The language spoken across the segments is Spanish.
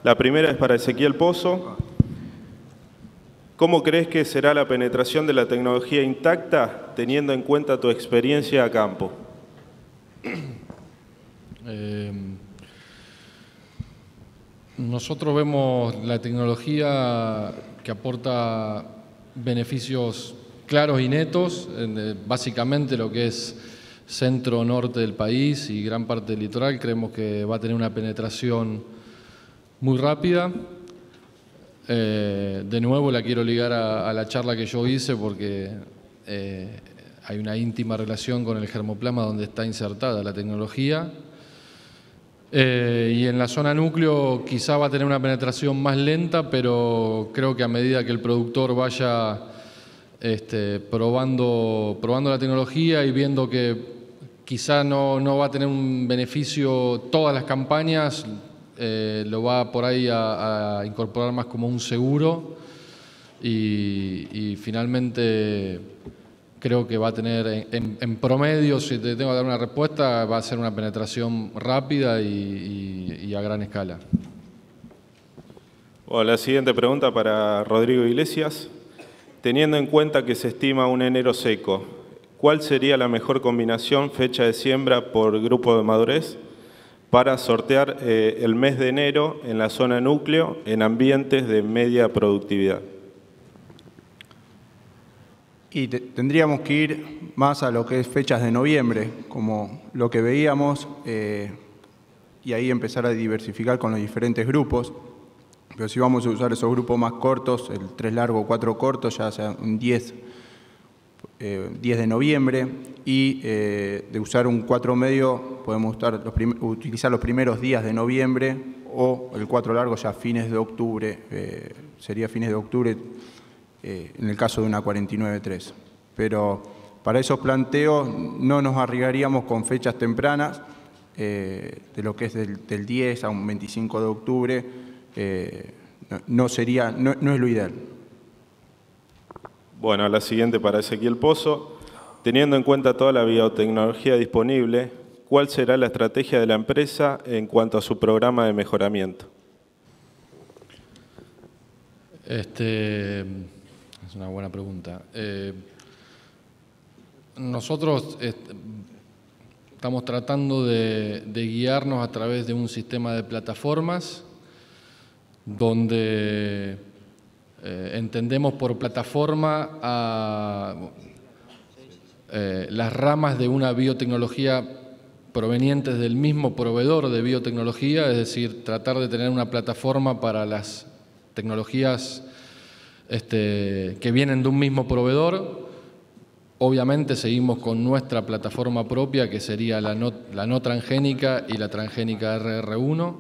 La primera es para Ezequiel Pozo. ¿Cómo crees que será la penetración de la tecnología intacta teniendo en cuenta tu experiencia a campo? Nosotros vemos la tecnología que aporta beneficios claros y netos, básicamente lo que es centro-norte del país y gran parte del litoral. Creemos que va a tener una penetración muy rápida. De nuevo la quiero ligar a la charla que yo hice porque hay una íntima relación con el germoplasma donde está insertada la tecnología. Y en la zona núcleo quizá va a tener una penetración más lenta, pero creo que a medida que el productor vaya probando la tecnología y viendo que quizá no va a tener un beneficio todas las campañas, lo va por ahí a incorporar más como un seguro y finalmente creo que va a tener en promedio, si te tengo que dar una respuesta, va a ser una penetración rápida y a gran escala. Bueno, la siguiente pregunta para Rodrigo Iglesias. Teniendo en cuenta que se estima un enero seco, ¿cuál sería la mejor combinación fecha de siembra por grupo de madurez para sortear el mes de enero en la zona núcleo en ambientes de media productividad? Y tendríamos que ir más a lo que es fechas de noviembre, como lo que veíamos, y ahí empezar a diversificar con los diferentes grupos. Pero si vamos a usar esos grupos más cortos, el 3 largo, 4 corto, ya sea un 10 de noviembre, y de usar un 4 medio, podemos utilizar los primeros días de noviembre, o el 4 largo ya fines de octubre, sería fines de octubre, en el caso de una 49.3. Pero para esos planteos no nos arriesgaríamos con fechas tempranas, de lo que es del 10 a un 25 de octubre, no es lo ideal. Bueno, la siguiente para Ezequiel Pozo. Teniendo en cuenta toda la biotecnología disponible, ¿cuál será la estrategia de la empresa en cuanto a su programa de mejoramiento? Es una buena pregunta. Nosotros estamos tratando de guiarnos a través de un sistema de plataformas donde entendemos por plataforma las ramas de una biotecnología provenientes del mismo proveedor de biotecnología, es decir, tratar de tener una plataforma para las tecnologías que vienen de un mismo proveedor. Obviamente seguimos con nuestra plataforma propia, que sería la no transgénica y la transgénica RR1.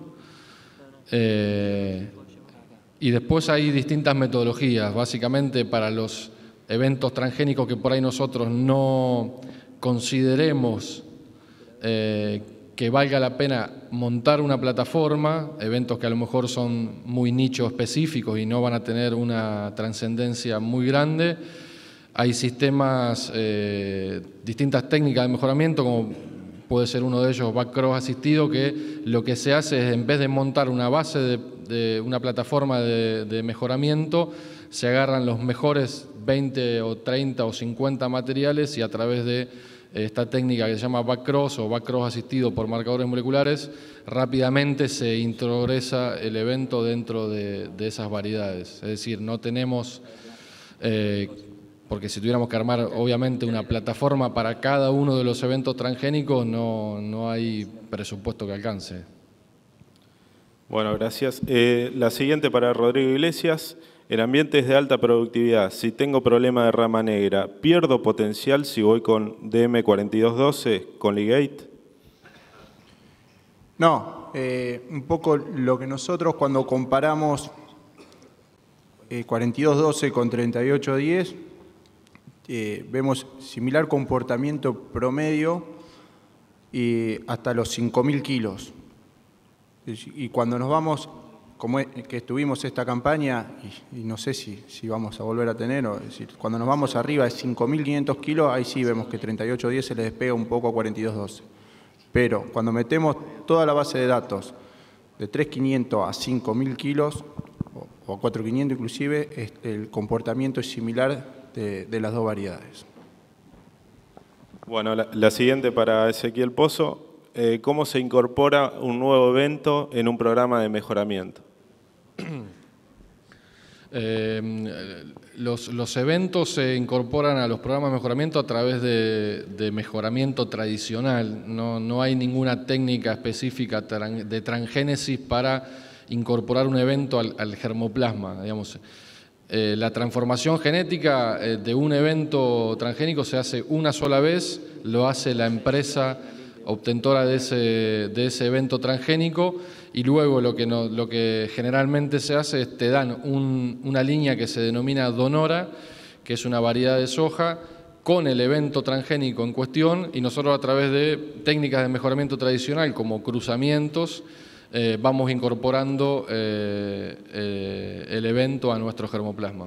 Y después hay distintas metodologías, básicamente para los eventos transgénicos que por ahí nosotros no consideremos que valga la pena montar una plataforma, eventos que a lo mejor son muy nicho específicos y no van a tener una trascendencia muy grande. Hay sistemas, distintas técnicas de mejoramiento, como puede ser uno de ellos backcross asistido, que lo que se hace es, en vez de montar una base de una plataforma de mejoramiento, se agarran los mejores 20 o 30 o 50 materiales y a través de esta técnica que se llama backcross o backcross asistido por marcadores moleculares, rápidamente se introgresa el evento dentro de esas variedades. Es decir, no tenemos, porque si tuviéramos que armar obviamente una plataforma para cada uno de los eventos transgénicos, no hay presupuesto que alcance. Bueno, gracias. La siguiente para Rodrigo Iglesias. En ambientes de alta productividad, si tengo problema de rama negra, ¿pierdo potencial si voy con DM4212, con Ligate? No, un poco lo que nosotros cuando comparamos 4212 con 3810, vemos similar comportamiento promedio hasta los 5.000 kilos. Y cuando nos vamos, como que estuvimos esta campaña, y no sé si vamos a volver a tener, es decir, cuando nos vamos arriba de 5.500 kilos, ahí sí vemos que 3810 se le despega un poco a 4212. Pero cuando metemos toda la base de datos de 3.500 a 5.000 kilos, o a 4.500 inclusive, el comportamiento es similar de las dos variedades. Bueno, la siguiente para Ezequiel Pozo. ¿Cómo se incorpora un nuevo evento en un programa de mejoramiento? Los eventos se incorporan a los programas de mejoramiento a través de mejoramiento tradicional. No hay ninguna técnica específica de transgénesis para incorporar un evento al germoplasma, digamos. La transformación genética de un evento transgénico se hace una sola vez, lo hace la empresa obtentora de ese evento transgénico, y luego lo que generalmente se hace es te dan una línea que se denomina Donora, que es una variedad de soja, con el evento transgénico en cuestión, y nosotros a través de técnicas de mejoramiento tradicional como cruzamientos vamos incorporando el evento a nuestro germoplasma.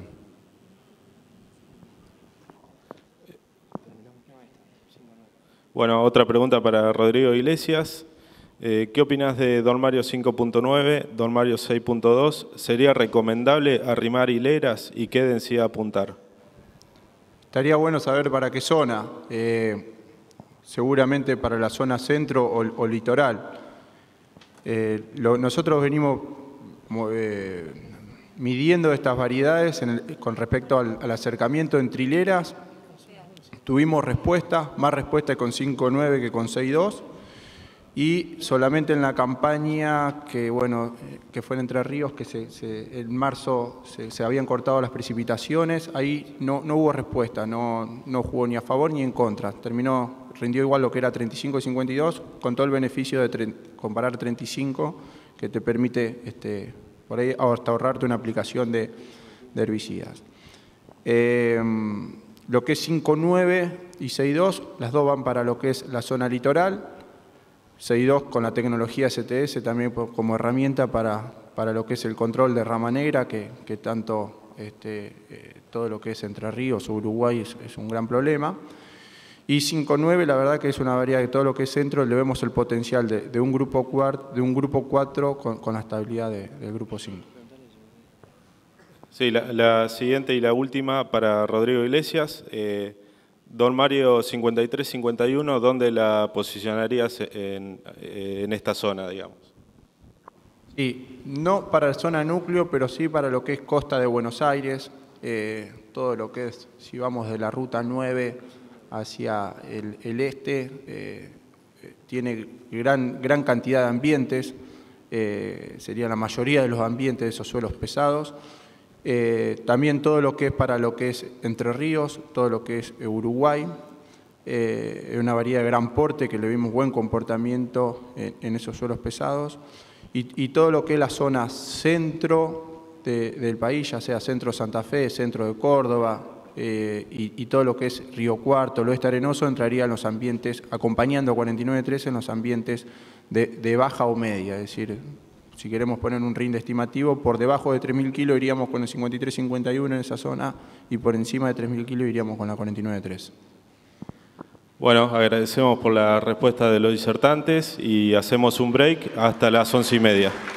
Bueno, otra pregunta para Rodrigo Iglesias. ¿Qué opinas de Don Mario 5.9, Don Mario 6.2? ¿Sería recomendable arrimar hileras y qué densidad apuntar? Estaría bueno saber para qué zona. Seguramente para la zona centro o litoral. Nosotros venimos midiendo estas variedades con respecto al acercamiento entre hileras. Tuvimos respuesta, más respuesta con 5.9 que con 6.2. Y solamente en la campaña que fue en Entre Ríos, en marzo se habían cortado las precipitaciones, ahí no hubo respuesta, no jugó ni a favor ni en contra. Rindió igual lo que era 35 y 52, con todo el beneficio de comparar 35, que te permite por ahí hasta ahorrarte una aplicación de herbicidas. Lo que es 5.9 y 6.2, las dos van para lo que es la zona litoral. 6.2 con la tecnología STS también como herramienta para lo que es el control de rama negra, que tanto todo lo que es Entre Ríos o Uruguay es un gran problema. Y 5.9 la verdad que es una variedad de todo lo que es centro, le vemos el potencial de un grupo 4 con la estabilidad del grupo 5. Sí, la siguiente y la última para Rodrigo Iglesias. Don Mario 53-51, ¿dónde la posicionarías en esta zona, digamos? Sí, no para la zona núcleo, pero sí para lo que es costa de Buenos Aires, todo lo que es, si vamos de la ruta 9 hacia el este, tiene gran cantidad de ambientes, sería la mayoría de los ambientes de esos suelos pesados. También todo lo que es para lo que es Entre Ríos, todo lo que es Uruguay, es una variedad de gran porte que le vimos buen comportamiento en esos suelos pesados, y todo lo que es la zona centro del país, ya sea centro de Santa Fe, centro de Córdoba, y todo lo que es Río Cuarto, el oeste arenoso, entraría en los ambientes, acompañando a 49.3 en los ambientes de baja o media, es decir, si queremos poner un rinde estimativo, por debajo de 3.000 kilos iríamos con el 53-51 en esa zona, y por encima de 3.000 kilos iríamos con la 49.3. Bueno, agradecemos por la respuesta de los disertantes y hacemos un break hasta las 11:30.